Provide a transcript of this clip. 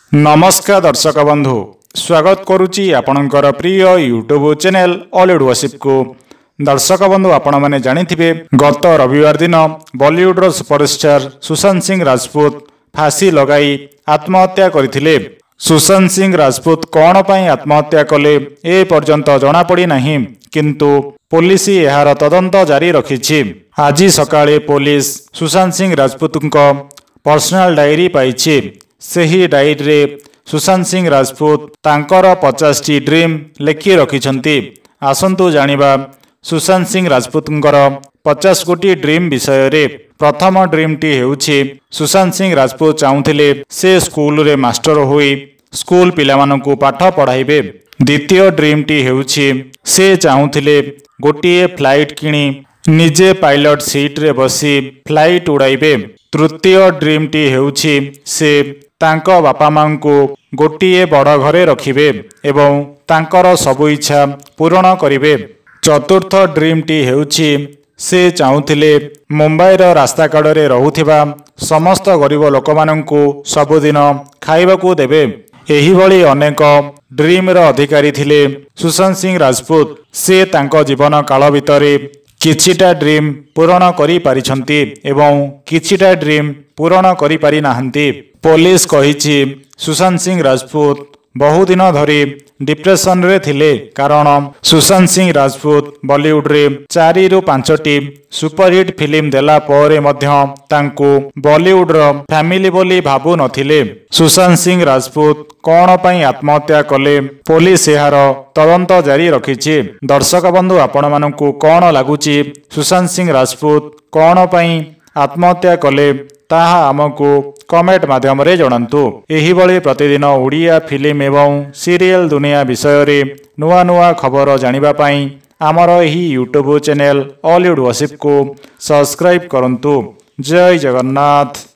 नमस्कार दर्शक बंधु स्वागत करुच्ची आपणकर प्रिय यूट्यूब चैनल ऑलीवुड गॉसिप को। दर्शक बंधु आपण मैंने जानिथिबे गत रविवार दिन बॉलीवुड सुपरस्टार सुशांत सिंह राजपूत फांसी लगाई आत्महत्या करथिले। सुशांत सिंह राजपूत कौन पाई आत्महत्या कले ए पर्यंत जना पड़ी नहीं, किंतु पुलिस यार तदंत जारी रखिछि। आज सकाळे police Sushant Singh Rajput personal diary पाइछि। सही डायरी रे सुशांत सिंह राजपूत तांकर 50टी ड्रीम लेखि रखिछंती। आसंतु जानिबा सुशांत सिंह राजपूतंकर 50 कोटी ड्रीम विषय रे। प्रथम ड्रीम टी हेउछि सुशांत सिंह राजपूत चाहुथिले से स्कूल रे मास्टर होई स्कूल पिलामानंकु पाठ पढ़ाइबे। द्वितीय ड्रीम टी हेउछि से चाहुथिले गोटिए फ्लाइट किणी निजे पायलट सीट रे बसी फ्लाइट उड़ाइबे। तृतीय ड्रीम टी हेउछि से तांको बापा मां को गोटिए बड़ घरे रखिबे एवं तांकर सबु इच्छा पूर्ण करिबे। चतुर्थ ड्रीम टी हेउछि से चाहुथिले मुंबई रो रास्ता कड़े रहुथिबा समस्त गरीब लोक मानंकु सबुदिन खाइबाकू देबे। एही भली अनेक ड्रीम रो अधिकारी थिले सुशांत सिंह राजपूत। से तांको जीवन काल भितरे किछिटा ड्रीम पूर्ण करि पारिछंती एवं किछिटा ड्रीम पूर्ण करि पारि नाहंती। पुलिस कहिछि सुशांत सिंह राजपूत बहु दिन धरी डिप्रेशन रे थिले, कारण सुशांत सिंह राजपूत बॉलीवुड रे 4 रु 5टी सुपरहिट फिल्म देला परे मध्य तांको बॉलीवुड रो फैमिली बोली भाबु नथिले। सुशांत सिंह राजपूत कौन पाई आत्महत्या कले पुलिस यार तदंत जारी रखिछि। दर्शक बंधु आपण मानंकु कौन लागुछि सुशांत सिंह राजपूत कौन पाई आत्महत्या कले ताहा आमको कमेंट माध्यम रे जणांतु। एही भली प्रतिदिन ओडिया फिल्म एवं सीरियल दुनिया विषय रे नुआ नुआ खबर जानिबा पाई आमर एही यूट्यूब चैनल ऑलीवुड गॉसिप को सब्सक्राइब करंतु। जय जगन्नाथ।